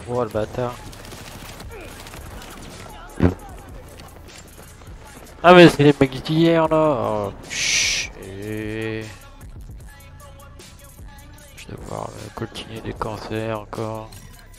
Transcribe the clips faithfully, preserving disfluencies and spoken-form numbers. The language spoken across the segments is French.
Oh le bâtard. Ah mais c'est les mecs d'hier là. Oh, chut. Et... Je vais devoir euh, continuer des cancers encore.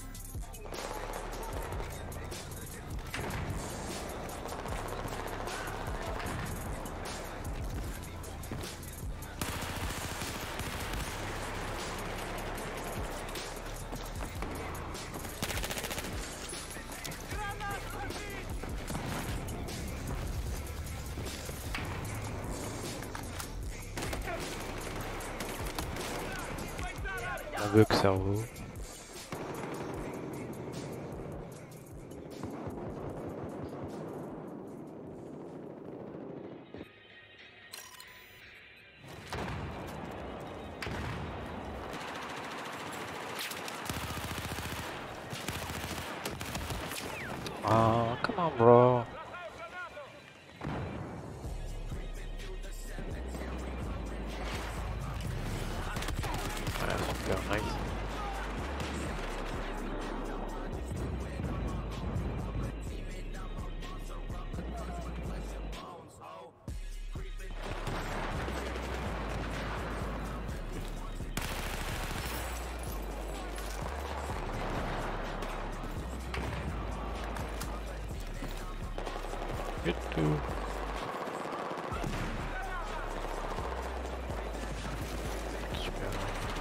Un bug cerveau. Oh, come on, bro. Voilà, super nice. Good too. Super.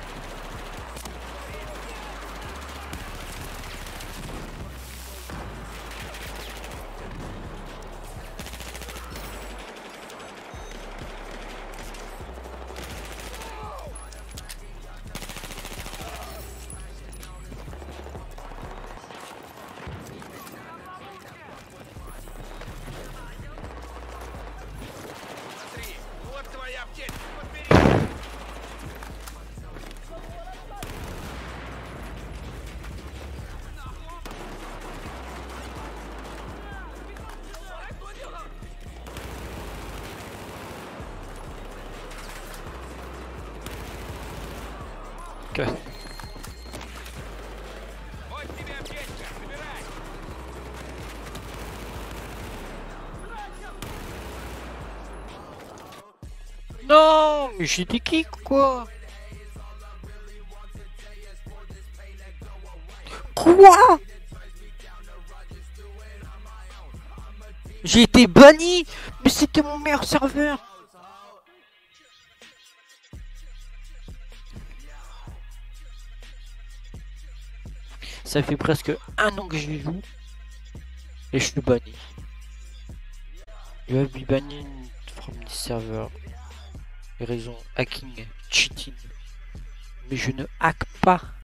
Okay. Non, mais j'ai des kicks quoi. Quoi? J'ai été banni, mais c'était mon meilleur serveur. Ça fait presque un an que j'y joue et je suis banni. You have been banned from this server. Raison hacking, cheating. Mais je ne hack pas.